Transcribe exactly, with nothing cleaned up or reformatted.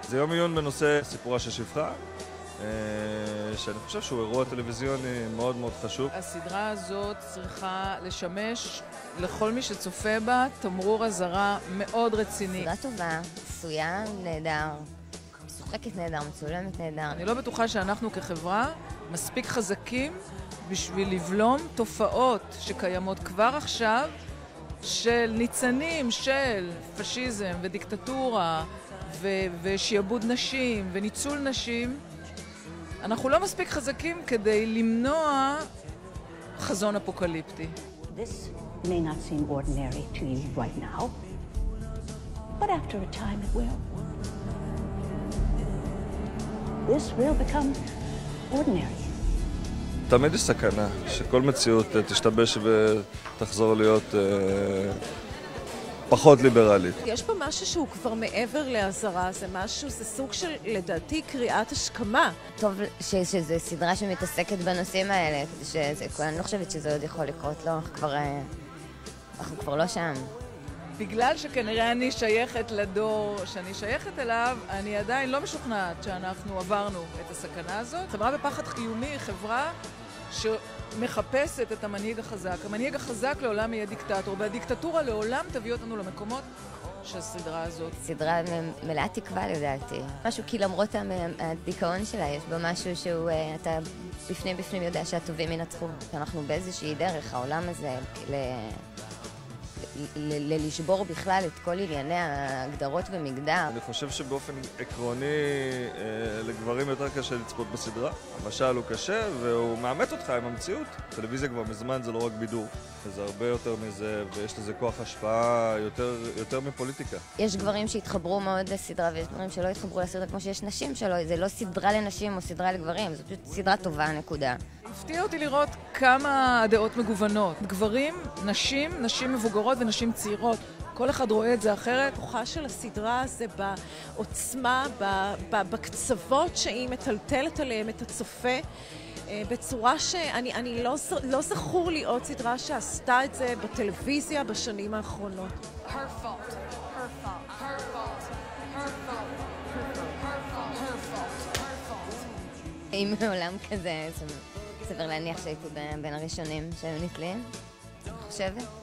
זה יום עיון בנושא סיפורה של שפחה, שאני חושב שהוא אירוע טלוויזיוני מאוד מאוד חשוב. הסדרה הזאת צריכה לשמש לכל מי שצופה בה תמרור אזהרה מאוד רציני. סדרה טובה, עשויה נהדר, משוחקת נהדר, מצולמת נהדר. אני לא בטוחה שאנחנו כחברה מספיק חזקים בשביל לבלום תופעות שקיימות כבר עכשיו של ניצנים של פשיזם ודיקטטורה ו- ושיעבוד נשים וניצול נשים. אנחנו לא מספיק חזקים כדי למנוע חזון אפוקליפטי. This may not seem ordinary to you right now, but after a time it will. This will become ordinary. תמיד יש סכנה שכל מציאות תשתבש ותחזור להיות אה, פחות ליברלית. יש פה משהו שהוא כבר מעבר להזרה, זה משהו, זה סוג של, לדעתי, קריאת השכמה. טוב ש, שזו סדרה שמתעסקת בנושאים האלה, שזה, אני לא חושבת שזה עוד יכול לקרות, לא, אנחנו כבר, אנחנו כבר לא שם. בגלל שכנראה אני שייכת לדור שאני שייכת אליו, אני עדיין לא משוכנעת שאנחנו עברנו את הסכנה הזאת. חברה בפחד קיומי היא חברה שמחפשת את המנהיג החזק. המנהיג החזק לעולם יהיה דיקטטור, והדיקטטורה לעולם תביא אותנו למקומות של הסדרה הזאת. סדרה מלאת תקווה לדעתי. משהו כי למרות הדיכאון שלה יש בה משהו שהוא, אתה בפנים בפנים יודע שהטובים ינצחו. אנחנו באיזושהי דרך, העולם הזה, ל... ללשבור בכלל את כל ענייני ההגדרות ומגדר. אני חושב שבאופן עקרוני לגברים יותר קשה לצפות בסדרה. המשל הוא קשה והוא מאמת אותך עם המציאות. טלוויזיה כבר מזמן זה לא רק בידור, זה הרבה יותר מזה ויש לזה כוח השפעה יותר, יותר מפוליטיקה. יש גברים שהתחברו מאוד לסדרה ויש גברים שלא התחברו לסדרה כמו שיש נשים שלא, זה לא סדרה לנשים או סדרה לגברים, זו פשוט סדרה טובה, נקודה. הפתיע אותי לראות כמה הדעות מגוונות. גברים, נשים, נשים מבוגרות ונשים צעירות. כל אחד רואה את זה אחרת. הכוחה של הסדרה זה בעוצמה, בקצוות שהיא מטלטלת עליהם את הצופה, בצורה שאני אני לא, לא זכור לי עוד סדרה שעשתה את זה בטלוויזיה בשנים האחרונות. Her fault, her fault, her fault, her fault, her fault, her fault, her fault. אם מעולם כזה, סביר להניח שהייתי בין הראשונים שהיו נתלים, אני חושבת.